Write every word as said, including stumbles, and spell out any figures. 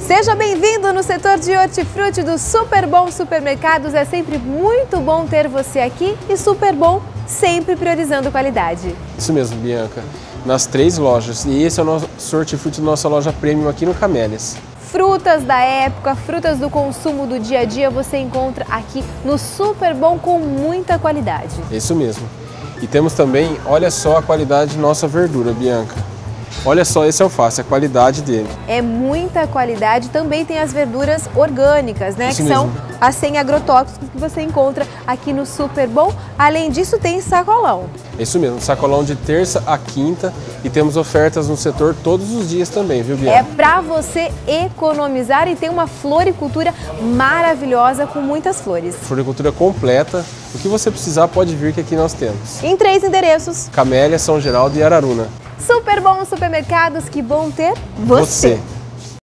Seja bem-vindo no setor de hortifruti do Super Bom Supermercados. É sempre muito bom ter você aqui e Super Bom sempre priorizando qualidade. Isso mesmo, Bianca. Nas três lojas. E esse é o nosso hortifruti da nossa loja Premium aqui no Camélias. Frutas da época, frutas do consumo do dia a dia você encontra aqui no Super Bom com muita qualidade. Isso mesmo. E temos também, olha só a qualidade de nossa verdura, Bianca. Olha só esse alface, a qualidade dele. É muita qualidade, também tem as verduras orgânicas, né? Isso que mesmo. são as sem agrotóxicos que você encontra aqui no Super Bom. Além disso, tem sacolão. Isso mesmo, sacolão de terça a quinta e temos ofertas no setor todos os dias também, viu, Bianca? É para você economizar e tem uma floricultura maravilhosa com muitas flores. Floricultura completa, o que você precisar pode vir que aqui nós temos. Em três endereços: Camélia, São Geraldo e Araruna. Super Bom Supermercados, que bom ter você. você.